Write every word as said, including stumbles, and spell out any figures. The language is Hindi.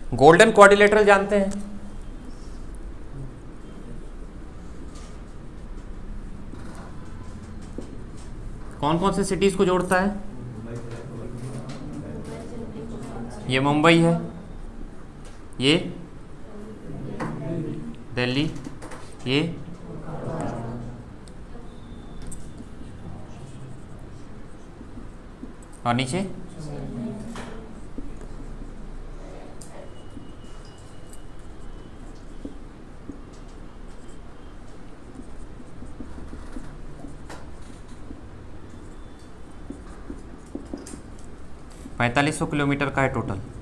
गोल्डन क्वाड्रिलेटरल जानते हैं? कौन कौन से सिटीज को जोड़ता है? ये मुंबई है, ये दिल्ली, ये और नीचे पैंतालीस सौ किलोमीटर का है टोटल।